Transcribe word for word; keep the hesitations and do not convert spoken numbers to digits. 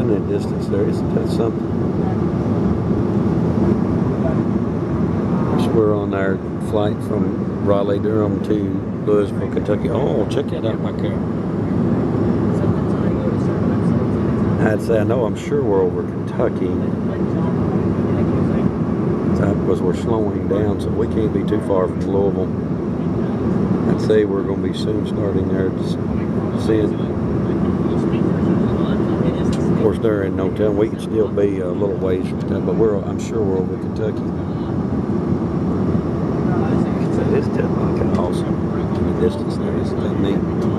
in that distance there. Isn't that something? We're on our flight from Raleigh-Durham to Louisville, Kentucky. Oh, check that out back there. I'd say I know I'm sure we're over Kentucky. Because we're slowing down, so we can't be too far from Louisville. I'd say we're going to be soon starting there to seeing. Of course, there ain't no telling. We could still be a little ways from that, but we're I'm sure we're over Kentucky. So it's just like an awesome distance there. Isn't that neat?